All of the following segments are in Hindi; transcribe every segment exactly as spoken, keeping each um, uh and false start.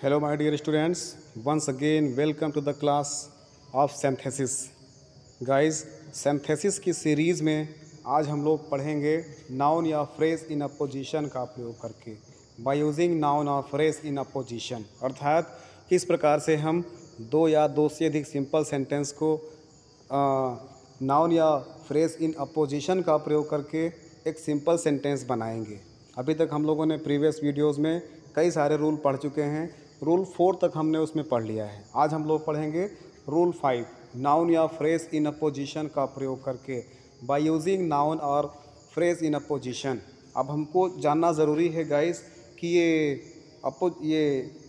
Hello my dear students, once again welcome to the class of synthesis. Guys, synthesis की सीरीज़ में आज हम लोग पढ़ेंगे नाउन या फ्रेज इन अपोजिशन का प्रयोग करके, बाय यूजिंग नाउन और फ्रेज इन अपोजिशन। अर्थात किस प्रकार से हम दो या दो से अधिक सिंपल सेंटेंस को नाउन या फ्रेज इन अपोजिशन का प्रयोग करके एक सिंपल सेंटेंस बनाएंगे। अभी तक हम लोगों ने प्रीवियस वीडियोस में कई सारे रूल पढ़ चुके हैं। रूल फोर तक हमने उसमें पढ़ लिया है। आज हम लोग पढ़ेंगे रूल फाइव, नाउन या फ्रेज इन अपोजिशन का प्रयोग करके, बाय यूजिंग नाउन और फ्रेज इन अपोजिशन। अब हमको जानना ज़रूरी है गाइस कि ये अपो ये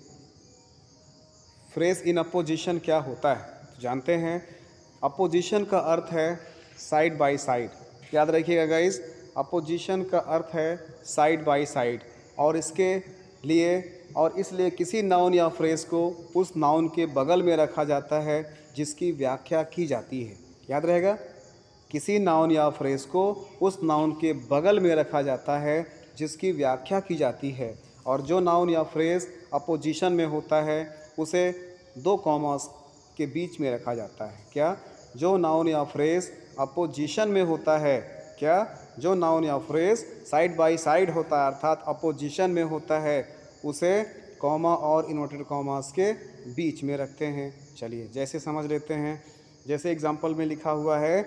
फ्रेज इन अपोजिशन क्या होता है। तो जानते हैं, अपोजिशन का अर्थ है साइड बाय साइड। याद रखिएगा गाइस, अपोजिशन का अर्थ है साइड बाय साइड, और इसके लिए और इसलिए किसी नाउन या फ्रेज को उस नाउन के बगल में रखा जाता है जिसकी व्याख्या की जाती है। याद रहेगा, किसी नाउन या फ्रेज को उस नाउन के बगल में रखा जाता है जिसकी व्याख्या की जाती है, और जो नाउन या फ्रेज अपोजिशन में होता है उसे दो कॉमास के बीच में रखा जाता है। क्या? जो नाउन या फ्रेज अपोजिशन में होता है, क्या? जो नाउन या फ्रेज साइड बाय साइड होता है अर्थात अपोजिशन में होता है, उसे कॉमा और इन्वर्टेड कॉमास के बीच में रखते हैं। चलिए जैसे समझ लेते हैं। जैसे एग्जांपल में लिखा हुआ है,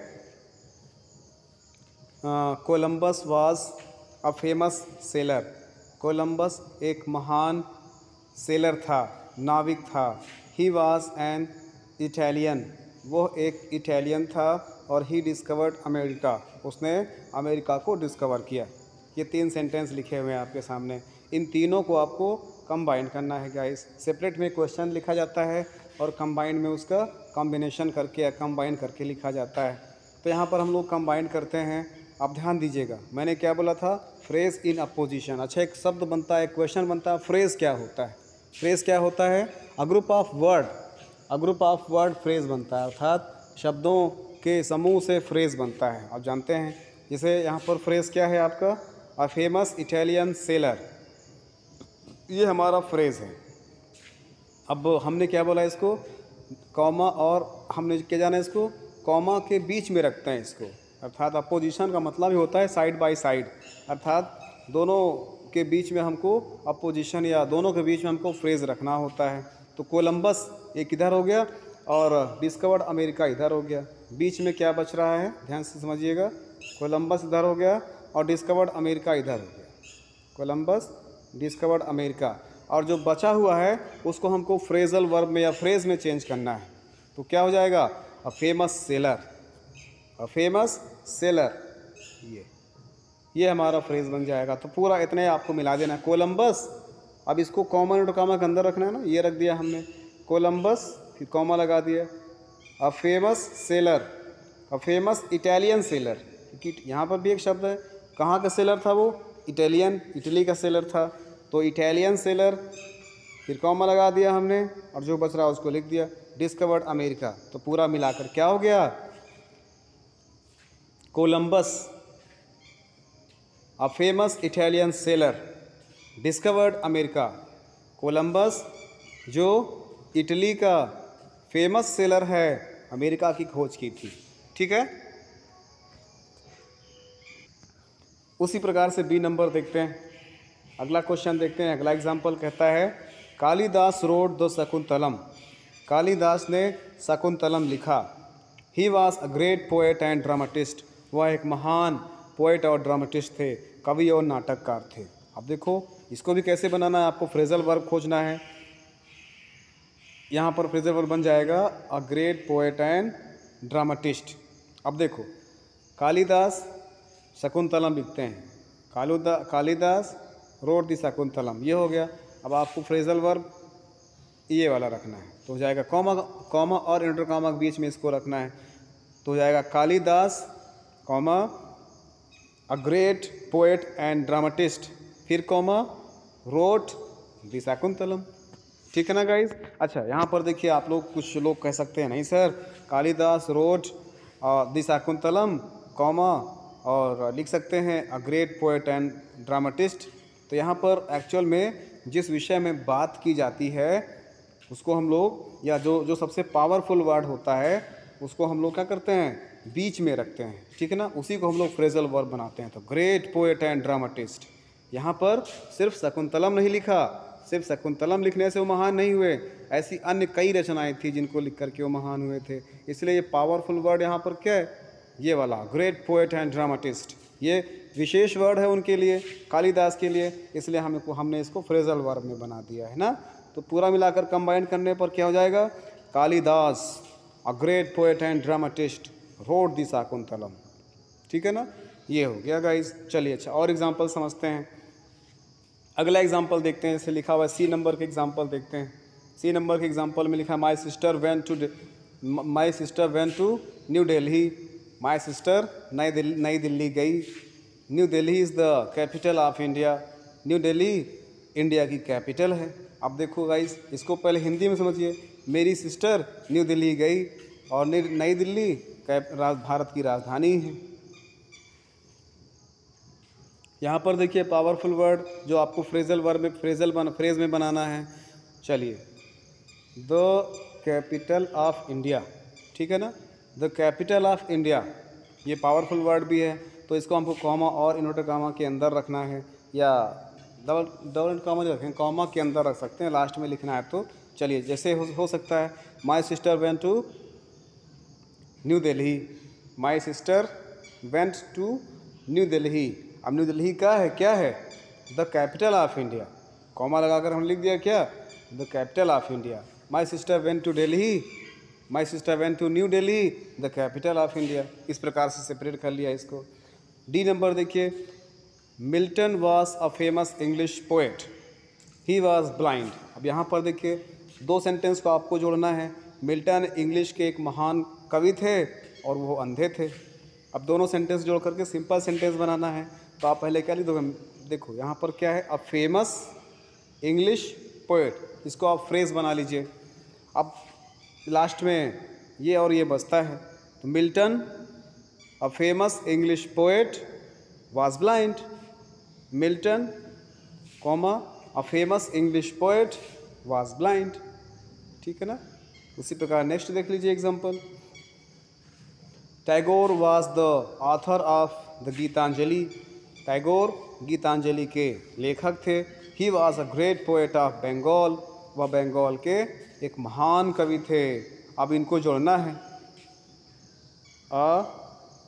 Columbus was a famous sailor. Columbus एक महान सेलर था, नाविक था। ही वाज एन इटालियन, वो एक इटालियन था। और ही डिस्कवर्ड अमेरिका, उसने अमेरिका को डिस्कवर किया। ये तीन सेंटेंस लिखे हुए हैं आपके सामने। इन तीनों को आपको कंबाइन करना है गाइस। सेपरेट में क्वेश्चन लिखा जाता है और कंबाइन में उसका कॉम्बिनेशन करके या कंबाइन करके लिखा जाता है। तो यहाँ पर हम लोग कंबाइन करते हैं। अब ध्यान दीजिएगा, मैंने क्या बोला था? Phrase in apposition. अच्छा, एक शब्द बनता है, क्वेश्चन बनता है। फ्रेज क्या होता है? फ्रेज क्या होता है? A group of word, a group of word phrase बनता है, अर्थात शब्दों के समूह से फ्रेज बनता है। आप जानते हैं, जैसे यहाँ पर फ्रेज क्या है आपका? अ फेमस इटालियन सेलर, ये हमारा फ्रेज है। अब हमने क्या बोला इसको? कॉमा, और हमने क्या जाना इसको? कॉमा के बीच में रखते हैं इसको। अर्थात अपोजिशन का मतलब ही होता है साइड बाय साइड, अर्थात दोनों के बीच में हमको अपोजिशन या दोनों के बीच में हमको फ्रेज रखना होता है। तो कोलंबस एक इधर हो गया और डिस्कवर्ड अमेरिका इधर हो गया। बीच में क्या बच रहा है? ध्यान से समझिएगा। कोलंबस इधर हो गया और डिस्कवर्ड अमेरिका इधर हो गया। कोलंबस डिस्कवर्ड अमेरिका, और जो बचा हुआ है उसको हमको फ्रेजल वर्ब में या फ्रेज में चेंज करना है। तो क्या हो जाएगा? A famous sailor, a famous sailor, ये ये हमारा फ्रेज बन जाएगा। तो पूरा इतने आपको मिला देना है। कोलंबस, अब इसको कॉमा और कॉमा के अंदर रखना है ना, ये रख दिया हमने कोलंबस, फिर कॉमा लगा दिया। A famous sailor, a famous Italian sailor, क्योंकि यहाँ पर भी एक शब्द है। कहाँ का सेलर था वो? इटालियन, इटली का सेलर था। तो इटालियन सेलर, फिर कॉमा लगा दिया हमने, और जो बच रहा उसको लिख दिया डिस्कवर्ड अमेरिका। तो पूरा मिलाकर क्या हो गया? Columbus a famous Italian sailor discovered America. Columbus जो इटली का फेमस सेलर है, अमेरिका की खोज की थी। ठीक है। उसी प्रकार से बी नंबर देखते हैं। अगला क्वेश्चन देखते हैं। अगला एग्जाम्पल कहता है, कालिदास रोड द शकुंतलम। कालिदास ने शकुंतलम लिखा। He was a great poet and dramatist, वह एक महान पोएट और ड्रामाटिस्ट थे, कवि और नाटककार थे। अब देखो इसको भी कैसे बनाना है, आपको फ्रेजल वर्ब खोजना है। यहाँ पर फ्रेजल वर्ब बन जाएगा a great poet and dramatist. अब देखो, कालिदास शकुंतलम लिखते हैं। कालुदा कालिदास रोड दी शकुंतलम, ये हो गया। अब आपको फ्रेजल वर्ब ये वाला रखना है, तो हो जाएगा कॉमा, कॉमा और इंटर कॉमा के बीच में इसको रखना है। तो हो जाएगा Kalidas comma a great poet and dramatist, फिर कॉमा रोड दी शकुंतलम। ठीक है ना गाइज? अच्छा, यहाँ पर देखिए, आप लोग कुछ लोग कह सकते हैं नहीं sir, Kalidas wrote the Shakuntalam comma और लिख सकते हैं a great poet and dramatist. तो यहाँ पर एक्चुअल में जिस विषय में बात की जाती है उसको हम लोग, या जो जो सबसे पावरफुल वर्ड होता है उसको हम लोग क्या करते हैं, बीच में रखते हैं, ठीक है ना, उसी को हम लोग फ्रेजल वर्ब बनाते हैं। तो ग्रेट पोएट एंड ड्रामाटिस्ट, यहाँ पर सिर्फ शकुंतलम नहीं लिखा, सिर्फ शकुंतलम लिखने से वो महान नहीं हुए, ऐसी अन्य कई रचनाएं थी जिनको लिख करके वो महान हुए थे। इसलिए ये पावरफुल वर्ड यहाँ पर क्या है, ये वाला ग्रेट पोएट एंड ड्रामाटिस्ट, ये विशेष वर्ड है उनके लिए, कालिदास के लिए, इसलिए हमको हमने इसको फ्रेजल वर्ब में बना दिया है ना। तो पूरा मिलाकर कंबाइन करने पर क्या हो जाएगा, Kalidas a great poet and dramatist wrote the Shakuntalam, ठीक है ना, ये हो गया गाइस। चलिए अच्छा और एग्जांपल समझते हैं। अगला एग्जांपल देखते हैं, इसे लिखा हुआ है सी नंबर के एग्जांपल देखते हैं। सी नंबर के एग्जांपल में लिखा my sister went to my sister went to new Delhi, my sister Nai Delhi Nai Delhi गई। New Delhi is the capital of India, new Delhi India की कैपिटल है। अब देखो गाइस, इसको पहले हिंदी में समझिए, मेरी सिस्टर न्यू दिल्ली गई और नई दिल्ली भारत की राजधानी है। यहाँ पर देखिए पावरफुल वर्ड जो आपको फ्रेजल वर्ब में फ्रेजल बन फ्रेज में बनाना है। चलिए, द कैपिटल ऑफ इंडिया, ठीक है ना, द कैपिटल ऑफ इंडिया, ये पावरफुल वर्ड भी है, तो इसको हमको कॉमा और इन्वर्टेड कॉमा के अंदर रखना है, या डबल डबल कॉमा जो रखें कॉमा के अंदर रख सकते हैं, लास्ट में लिखना है। तो चलिए, जैसे हो, हो सकता है my sister went to new Delhi, my sister went to new Delhi. अब न्यू दिल्ली का है क्या है, the capital of India, comma लगाकर हम लिख दिया क्या, the capital of India. My sister went to Delhi, my sister went to new Delhi, the capital of India. इस प्रकार से सेपरेट कर लिया इसको। डी नंबर देखिए, Milton was a famous English poet, he was blind. अब यहाँ पर देखिए दो सेंटेंस को आपको जोड़ना है। मिल्टन इंग्लिश के एक महान कवि थे और वो अंधे थे। अब दोनों सेंटेंस जोड़ करके सिंपल सेंटेंस बनाना है, तो आप पहले क्या लिख दोगे, देखो यहाँ पर क्या है, अ फेमस इंग्लिश पोएट, इसको आप फ्रेज बना लीजिए। अब लास्ट में ये और ये बचता है, तो Milton a famous English poet was blind, Milton comma a famous English poet was blind, ठीक है ना। उसी प्रकार नेक्स्ट देख लीजिए example, Tagore was the author of the Gitanjali, Tagore Gitanjali के लेखक थे। He was a great poet of Bengal, वह बंगाल के एक महान कवि थे। अब इनको जोड़ना है, अ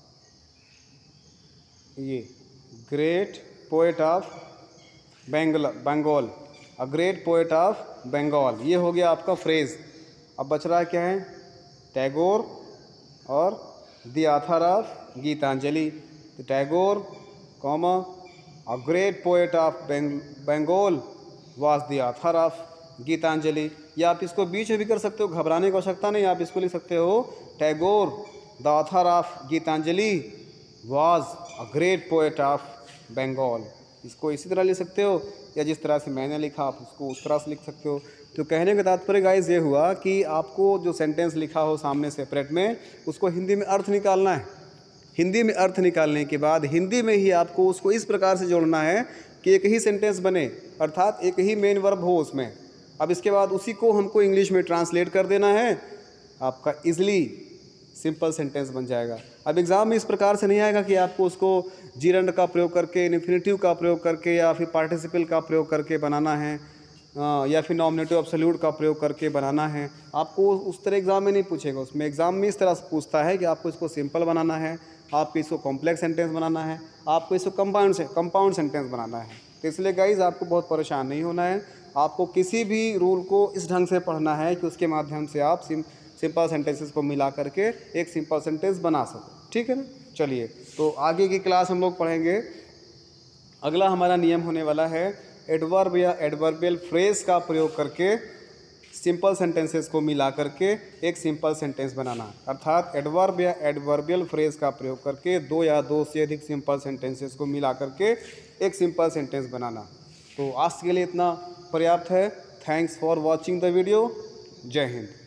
ये great poet of Bengal Bengal a great poet of Bengal, ये हो गया आपका फ्रेज। अब बच रहा है क्या है, टैगोर और द ऑथर ऑफ गीतांजलि। तो Tagore comma a great poet of Bengal was the author of Gitanjali. या आप इसको बीच में भी कर सकते हो, घबराने की आवश्यकता नहीं, आप इसको लिख सकते हो Tagore the author of Gitanjali was a great poet of Bengal. इसको इसी तरह लिख सकते हो, या जिस तरह से मैंने लिखा आप उसको उस तरह से लिख सकते हो। तो कहने का तात्पर्य गाइस ये हुआ कि आपको जो सेंटेंस लिखा हो सामने सेपरेट में, उसको हिंदी में अर्थ निकालना है। हिंदी में अर्थ निकालने के बाद हिंदी में ही आपको उसको इस प्रकार से जोड़ना है कि एक ही सेंटेंस बने, अर्थात एक ही मेन वर्ब हो उसमें। अब इसके बाद उसी को हमको इंग्लिश में ट्रांसलेट कर देना है, आपका इजली सिंपल सेंटेंस बन जाएगा। अब एग्ज़ाम में इस प्रकार से नहीं आएगा कि आपको उसको जीरंड का प्रयोग करके, इन्फिनिटिव का प्रयोग करके, या फिर पार्टिसिपल का प्रयोग करके बनाना है, या फिर नॉमिनेटिव एब्सोल्यूट का प्रयोग करके बनाना है। आपको उस तरह एग्ज़ाम में नहीं पूछेगा। उसमें एग्ज़ाम में इस तरह से पूछता है कि आपको इसको सिंपल बनाना है, आपको इसको कॉम्प्लेक्स सेंटेंस बनाना है, आपको इसको कंपाउंड से कंपाउंड सेंटेंस बनाना है। तो इसलिए गाइज आपको बहुत परेशान नहीं होना है। आपको किसी भी रूल को इस ढंग से पढ़ना है कि उसके माध्यम से आप सिम सिंपल सेंटेंसेस को मिला करके एक सिंपल सेंटेंस बना सको, ठीक है ना। चलिए, तो आगे की क्लास हम लोग पढ़ेंगे। अगला हमारा नियम होने वाला है एडवर्ब या एडवर्बियल फ्रेज का प्रयोग करके सिंपल सेंटेंसेस को मिला करके एक सिंपल सेंटेंस बनाना, अर्थात एडवर्ब या एडवर्बियल फ्रेज का प्रयोग करके दो या दो से अधिक सिंपल सेंटेंसेस को मिला करके एक सिंपल सेंटेंस बनाना। तो आज के लिए इतना पर्याप्त है। Thanks for watching the video. जय हिंद।